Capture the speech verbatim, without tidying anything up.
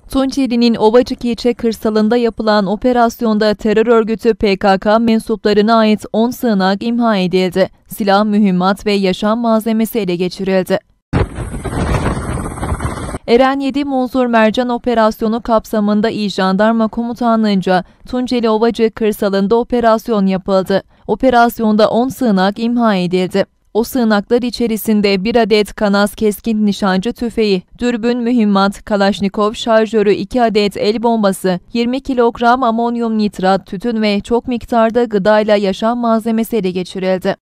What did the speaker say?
Tunceli'nin Ovacık ilçe kırsalında yapılan operasyonda terör örgütü P K K mensuplarına ait on sığınak imha edildi. Silah, mühimmat ve yaşam malzemesi ele geçirildi. Eren yedi Munzur Mercan operasyonu kapsamında İl Jandarma Komutanlığı'nca Tunceli Ovacık kırsalında operasyon yapıldı. Operasyonda on sığınak imha edildi. O sığınaklar içerisinde bir adet Kanaz keskin nişancı tüfeği, dürbün, mühimmat, Kalaşnikov şarjörü, iki adet el bombası, yirmi kilogram amonyum nitrat, tütün ve çok miktarda gıdayla yaşam malzemesi ele geçirildi.